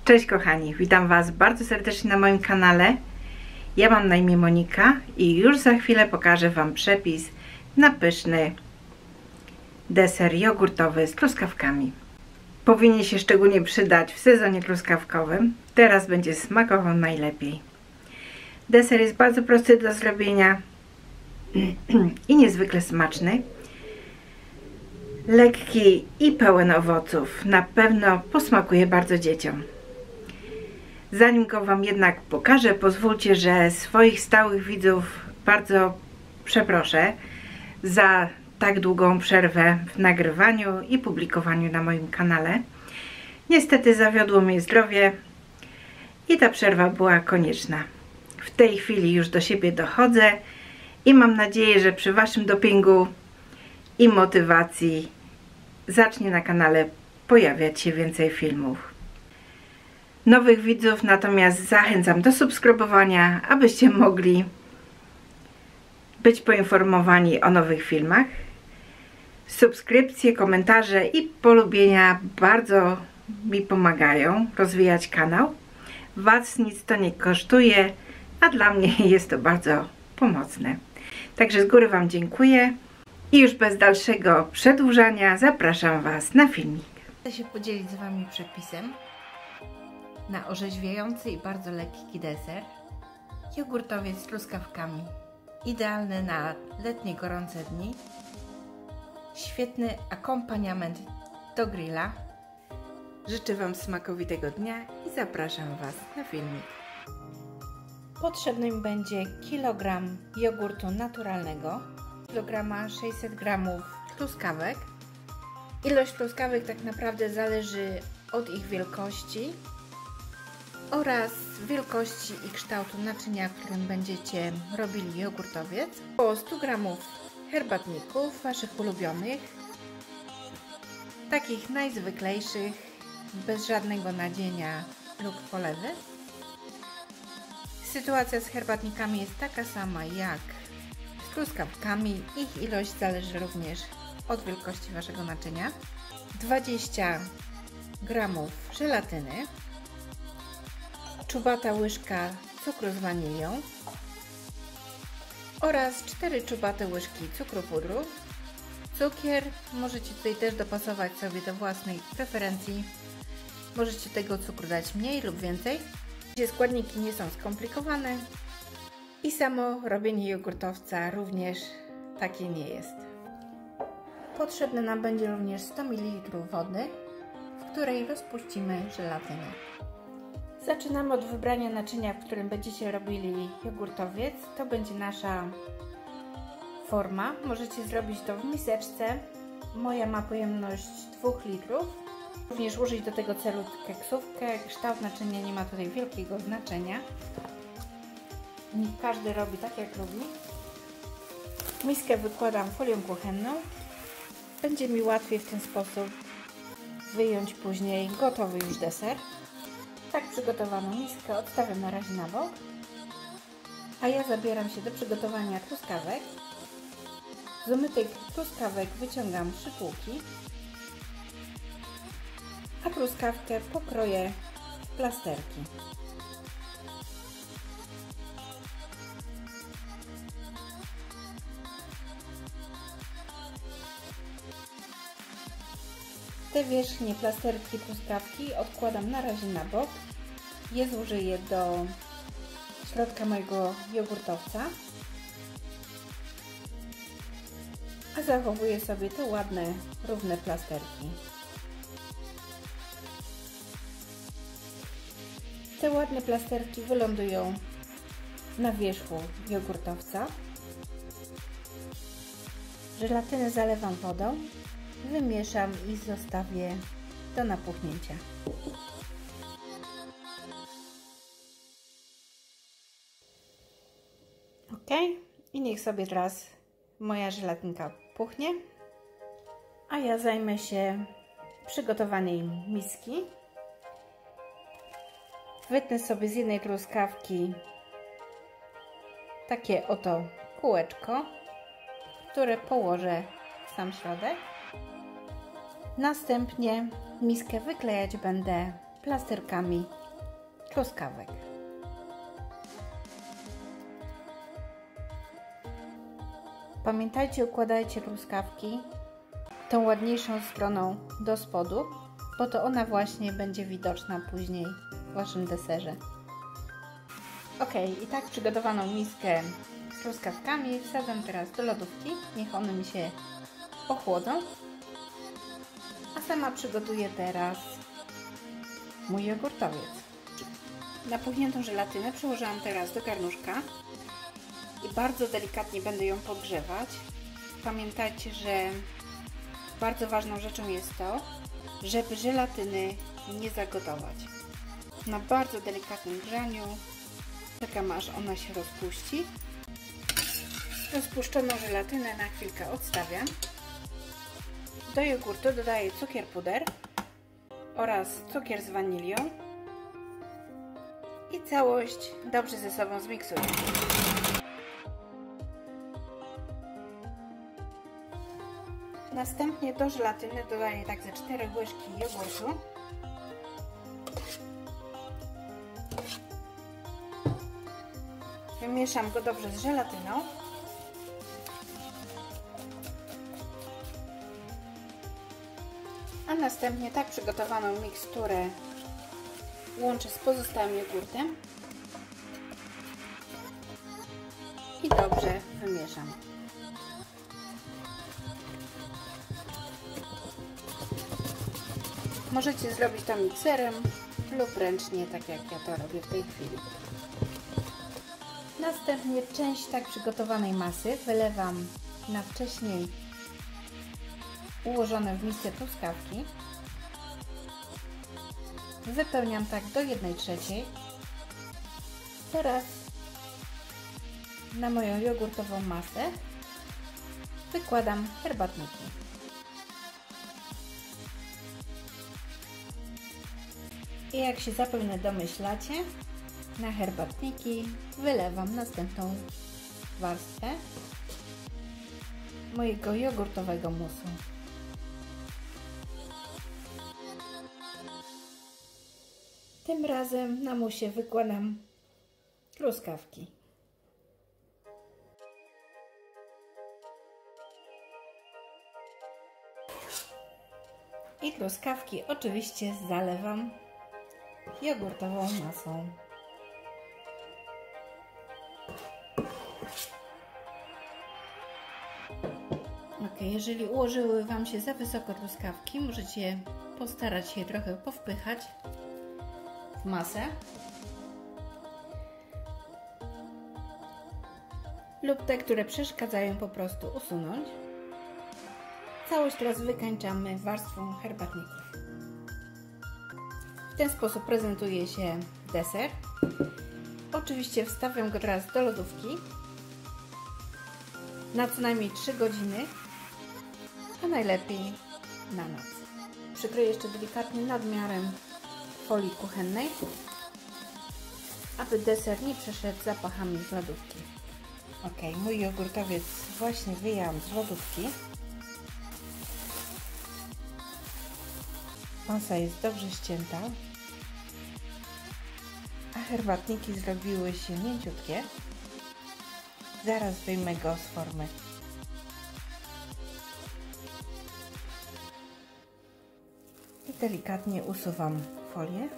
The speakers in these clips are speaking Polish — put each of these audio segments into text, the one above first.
Cześć kochani, witam Was bardzo serdecznie na moim kanale. Ja mam na imię Monika i już za chwilę pokażę Wam przepis na pyszny deser jogurtowy z truskawkami. Powinien się szczególnie przydać w sezonie truskawkowym. Teraz będzie smakował najlepiej. Deser jest bardzo prosty do zrobienia i niezwykle smaczny. Lekki i pełen owoców. Na pewno posmakuje bardzo dzieciom. Zanim go Wam jednak pokażę, pozwólcie, że swoich stałych widzów bardzo przeproszę za tak długą przerwę w nagrywaniu i publikowaniu na moim kanale. Niestety zawiodło mnie zdrowie i ta przerwa była konieczna. W tej chwili już do siebie dochodzę i mam nadzieję, że przy Waszym dopingu i motywacji zacznie na kanale pojawiać się więcej filmów. Nowych widzów natomiast zachęcam do subskrybowania, abyście mogli być poinformowani o nowych filmach. Subskrypcje, komentarze i polubienia bardzo mi pomagają rozwijać kanał. Was nic to nie kosztuje, a dla mnie jest to bardzo pomocne. Także z góry Wam dziękuję i już bez dalszego przedłużania zapraszam Was na filmik. Chcę się podzielić z Wami przepisem na orzeźwiający i bardzo lekki deser. Jogurtowiec z truskawkami. Idealny na letnie gorące dni. Świetny akompaniament do grilla. Życzę Wam smakowitego dnia i zapraszam Was na filmik. Potrzebny mi będzie kilogram jogurtu naturalnego, kilograma 600 g truskawek. Ilość truskawek tak naprawdę zależy od ich wielkości oraz wielkości i kształtu naczynia, w którym będziecie robili jogurtowiec. Około 100 g herbatników Waszych ulubionych, takich najzwyklejszych, bez żadnego nadzienia lub polewy. Sytuacja z herbatnikami jest taka sama jak z truskawkami. Ich ilość zależy również od wielkości Waszego naczynia. 20 g żelatyny, czubata łyżka cukru z wanilią oraz 4 czubate łyżki cukru pudru. Cukier możecie tutaj też dopasować sobie do własnej preferencji. Możecie tego cukru dać mniej lub więcej. Składniki nie są skomplikowane i samo robienie jogurtowca również takie nie jest. Potrzebne nam będzie również 100 ml wody, w której rozpuścimy żelatynę. Zaczynamy od wybrania naczynia, w którym będziecie robili jogurtowiec. To będzie nasza forma. Możecie zrobić to w miseczce. Moja ma pojemność 2 litrów. Również użyć do tego celu keksówkę. Kształt naczynia nie ma tutaj wielkiego znaczenia. Każdy robi tak jak lubi. Miskę wykładam folią kuchenną. Będzie mi łatwiej w ten sposób wyjąć później gotowy już deser. Tak przygotowaną miskę odstawiam na razie na bok, a ja zabieram się do przygotowania truskawek. Z umytych truskawek wyciągam szczypułki, a truskawkę pokroję w plasterki. Te wierzchnie plasterki truskawki odkładam na razie na bok. Je zużyję do środka mojego jogurtowca, a zachowuję sobie te ładne, równe plasterki. Te ładne plasterki wylądują na wierzchu jogurtowca. Żelatynę zalewam wodą, wymieszam i zostawię do napuchnięcia. Ok, i niech sobie teraz moja żelatynka puchnie, a ja zajmę się przygotowaniem miski. Wytnę sobie z jednej truskawki takie oto kółeczko, które położę w sam środek. Następnie miskę wyklejać będę plasterkami truskawek. Pamiętajcie, układajcie truskawki tą ładniejszą stroną do spodu, bo to ona właśnie będzie widoczna później w waszym deserze. Ok, i tak przygotowaną miskę z truskawkami wsadzam teraz do lodówki, niech one mi się ochłodzą, a sama przygotuję teraz mój jogurtowiec. Napuchniętą żelatynę przyłożyłam teraz do garnuszka i bardzo delikatnie będę ją podgrzewać. Pamiętajcie, że bardzo ważną rzeczą jest to, żeby żelatyny nie zagotować. Na bardzo delikatnym grzaniu czekam, aż ona się rozpuści. Rozpuszczoną żelatynę na chwilkę odstawiam. Do jogurtu dodaję cukier puder oraz cukier z wanilią i całość dobrze ze sobą zmiksuję. Następnie do żelatyny dodaję tak ze 4 łyżki jogurtu. Wymieszam go dobrze z żelatyną. A następnie tak przygotowaną miksturę łączę z pozostałym jogurtem i dobrze wymieszam. Możecie zrobić to mikserem lub ręcznie, tak jak ja to robię w tej chwili. Następnie część tak przygotowanej masy wylewam na wcześniej ułożone w misce truskawki. Wypełniam tak do 1/3. Teraz na moją jogurtową masę wykładam herbatniki. I jak się zapewne domyślacie, na herbatniki wylewam następną warstwę mojego jogurtowego musu. Tym razem na musie wykładam truskawki. I truskawki oczywiście zalewam jogurtową masą. Ok, jeżeli ułożyły Wam się za wysoko truskawki, możecie postarać się trochę powpychać w masę lub te, które przeszkadzają, po prostu usunąć. Całość teraz wykańczamy warstwą herbatników. W ten sposób prezentuje się deser. Oczywiście wstawiam go teraz do lodówki na co najmniej 3 godziny, a najlepiej na noc. Przykryję jeszcze delikatnie nadmiarem folii kuchennej, aby deser nie przeszedł zapachami z lodówki. Ok, mój jogurtowiec właśnie wyjęłam z lodówki. Masa jest dobrze ścięta, a herbatniki zrobiły się mięciutkie. Zaraz wyjmę go z formy. I delikatnie usuwam folię.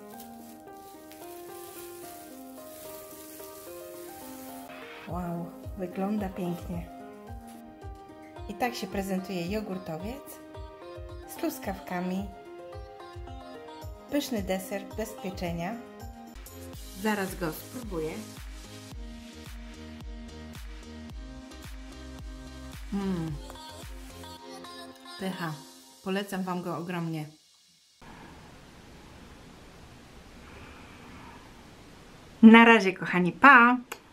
Wow, wygląda pięknie. I tak się prezentuje jogurtowiec z truskawkami. Pyszny deser bez pieczenia. Zaraz go spróbuję. Pycha. Polecam Wam go ogromnie. Na razie, kochani, pa!